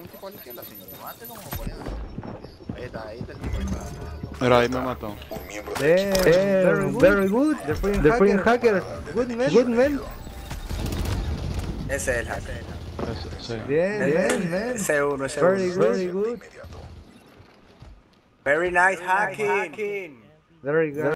un tipo a la izquierda, señor. Mátelo como pueda. Ahí está el tipo. Mira, ahí me mató. Very good. The freaking hacker. Good man. Good man. Ese es el hacker. Sí. Bien, man. Ese uno, ese Very uno. good. Very good. Very nice hacking. Very good.